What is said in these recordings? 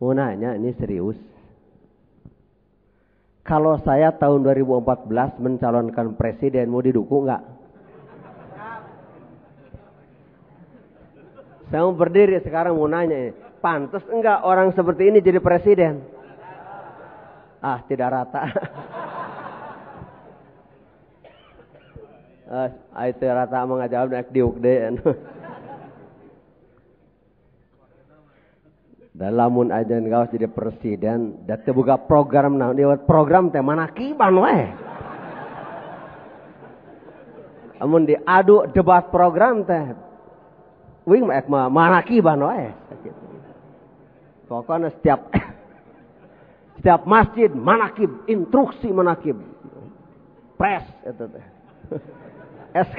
Mau nanya, ini serius. Kalau saya tahun 2014 mencalonkan presiden, mau didukung nggak? Saya mau berdiri sekarang mau nanya, pantas enggak orang seperti ini jadi presiden? Ah, tidak rata. Itu rata mengajawab naik diuk deh. Dan lamun aja ngawas jadi presiden, dan buka program nah program teh manakiban weh. Amun diadu debat program teh, wing mek manakiban weh. Pokoknya setiap masjid manakib, instruksi manakib, pres itu teh, SK,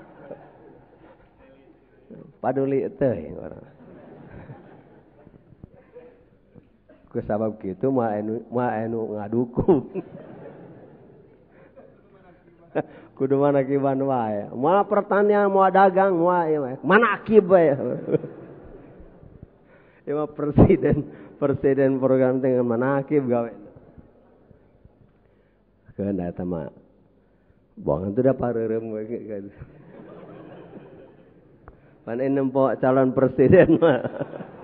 paduli itu orang. Kusabab gitu mah anu ngadukung. Kudu manakiban wae. Moal pertanian, moal dagang, moal manakib wae. Ieu mah presiden program dengan manakib gawe. Keun eta mah bohong itu dah pareureum we kan. Pan nempo calon presiden mah.